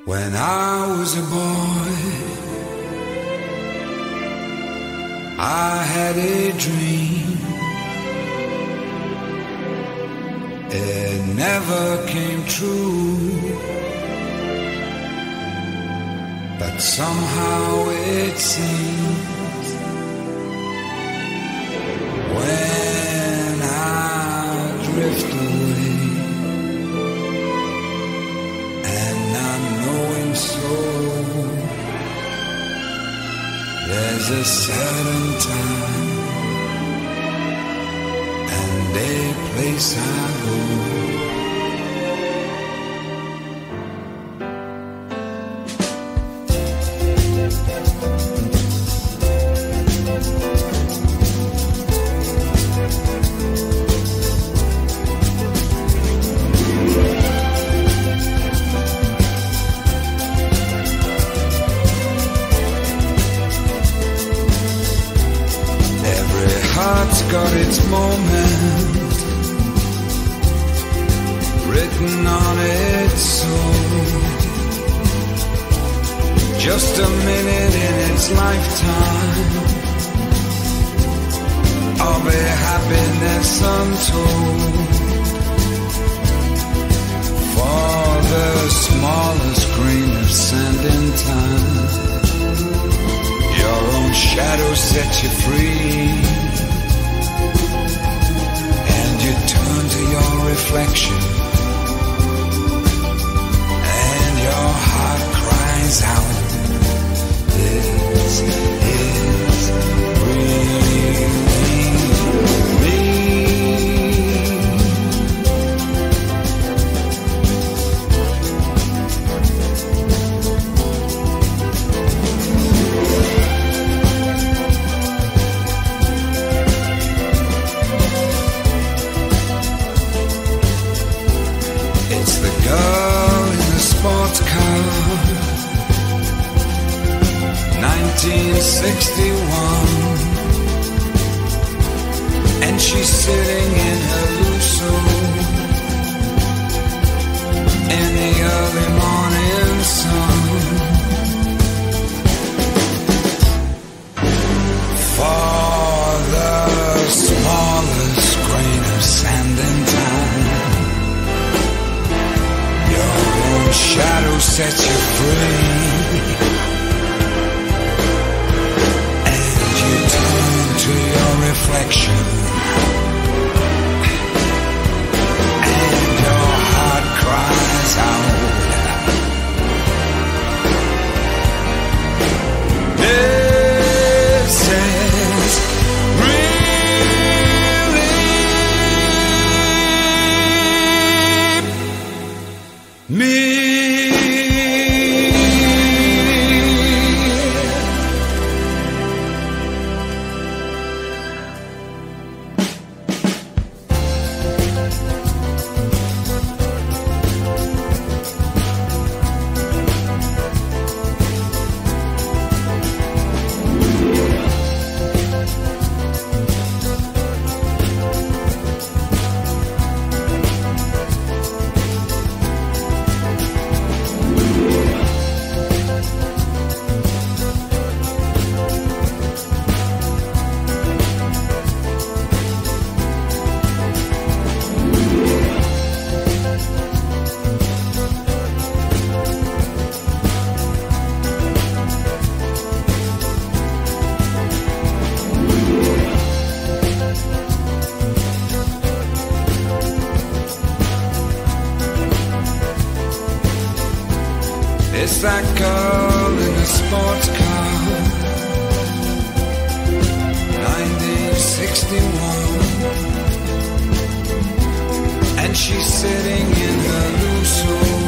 When I was a boy, I had a dream. It never came true, but somehow it seems when I drift away, and I'm knowing so, there's a certain time and a place I go. Heart's got its moment written on its soul. Just a minute in its lifetime of a happiness untold. For the smallest grain of sand in time, your own shadow sets you free. Turn to your reflection, and your heart cries out, this is really me. Girl in the sports car, 1961, and she's sitting in her Lusso in the early morning sun. For the smallest grain of sand in time, shadow sets you free, and you turn to your reflection, and your heart cries out, this is really me. It's that girl in the sports car, 1961, and she's sitting in her Lusso